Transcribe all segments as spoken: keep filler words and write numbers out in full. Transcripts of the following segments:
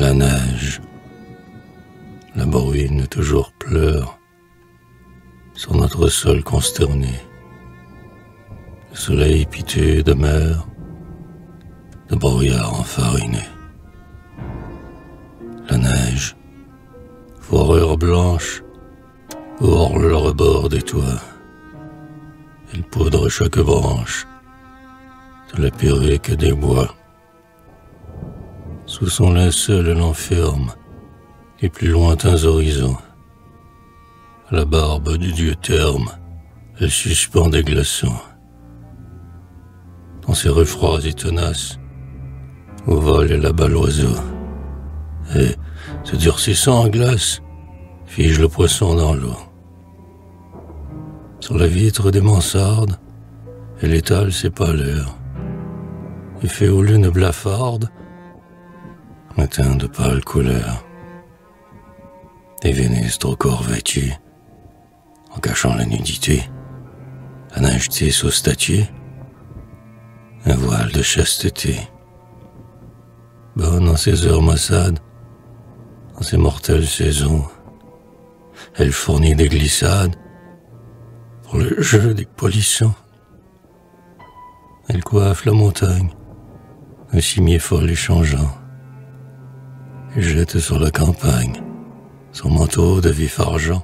la neige, la bruine toujours pleure sur notre sol consterné. Le soleil piteux de mer, de brouillard enfariné. La neige, fourrure blanche, hurle le rebord des toits. Elle poudre chaque branche de la pyrrhique des bois. Sous son linceul, elle enferme les plus lointains horizons. À la barbe du dieu terme, elle suspend des glaçons. Dans ses rues froides et tenaces, où vole là-bas l'oiseau, et, se durcissant en glace, fige le poisson dans l'eau. Sur la vitre des mansardes, elle étale ses pâleurs, et fait aux lunes blafardes matin de pâles couleurs. Des Vénus trop corps vêtus, en cachant la nudité, la neige tisse aux statues un voile de chasteté. Bonne en ces heures maussades, en ces mortelles saisons, elle fournit des glissades pour le jeu des polissons. Elle coiffe la montagne d'un cimier fol et changeant, et jette sur la campagne son manteau de vif argent.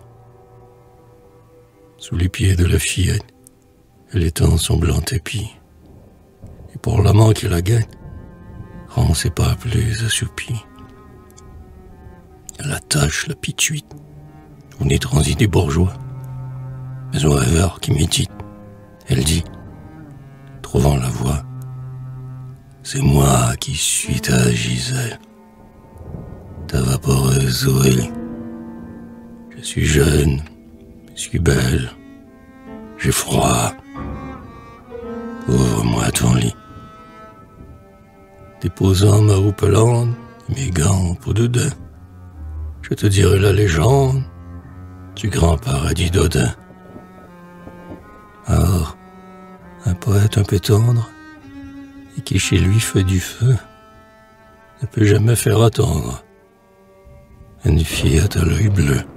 Sous les pieds de la fillette, elle étend son blanc tapis, et pour l'amant qui la guette, rend ses pas plus assoupis. Elle attache la pituite au nez transi des bourgeois, mais au rêveur qui médite, elle dit, trouvant la voix, c'est moi qui suis ta Gisèle, ta vaporeuse Zoé. Je suis jeune, je suis belle, j'ai froid. Ouvre-moi ton lit. Déposant ma houppelande, mes gants en peau de daim, je te dirai la légende du grand paradis d'Odin. Or, un poète un peu tendre, et qui chez lui fait du feu, ne peut jamais faire attendre une fillette à l'œil bleu.